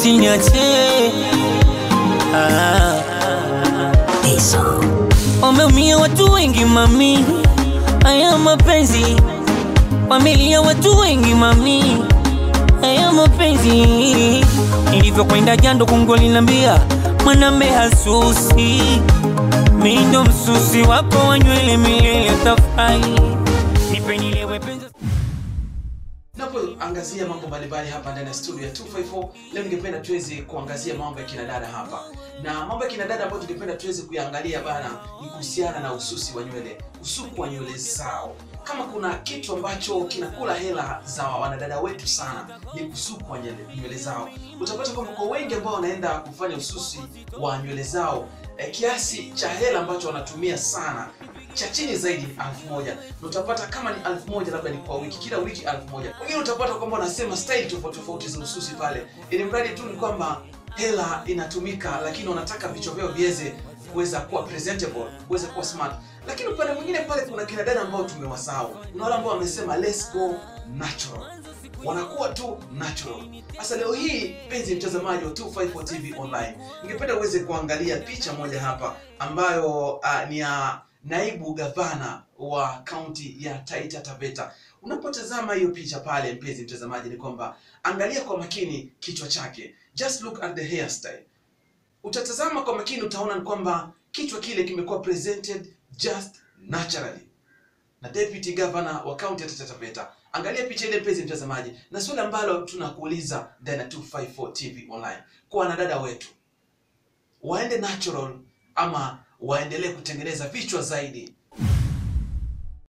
usiniache. Wameumia watu wengi mami, haya mapenzi. Familia watu wengi mami, haya mapenzi. Nilivyokwenda jando kungoli nambia mwanambe hasusi, mimi ndo msusi wako wa nywele milele tafai. Nipe nilewe penzi. Angazia mambo mbalimbali hapa ndani ya studio ya 254. Leo ningependa tuweze kuangazia mambo ya kina dada hapa. Na mambo ya kina dada ambayo tungependa tuweze kuangalia bana ni kuhusiana na ususi wa nywele, usuku wa nywele zao. Kama kuna kitu ambacho kinakula hela za wanadada wetu sana ni kusuku wa nywele zao. Utapata kwamba kwa wengi ambao wanaenda kufanya ususi wa nywele zao, kiasi cha hela ambacho wanatumia sana cha chini zaidi ni 1000. Na utapata kama ni 1000 labda ni kwa wiki, kila wiki 1000. Wengine utapata kwamba wanasema style tofauti za ususi pale. Ili mradi tu ni kwamba hela inatumika, lakini wanataka vichwa vyao viweze kuweza kuwa presentable, kuweza kuwa smart. Lakini upande mwingine pale kuna kina dada ambao tumewasahau. Kuna wale ambao wamesema let's go natural. Wanakuwa tu natural. Sasa leo hii penzi mtazamaji wa 254 TV online, ningependa uweze kuangalia picha moja hapa ambayo ni ya naibu gavana wa kaunti ya Taita Taveta. Unapotazama hiyo picha pale mpenzi mtazamaji, ni kwamba angalia kwa makini kichwa chake. Just look at the hairstyle. Utatazama kwa makini utaona ni kwamba kichwa kile kimekuwa presented just naturally na deputy governor wa kaunti ya Taita Taveta. Angalia picha ile mpenzi mtazamaji, na swali ambalo tunakuuliza ndani ya 254 TV online, kwa wanadada wetu waende natural ama waendelee kutengeneza vichwa zaidi?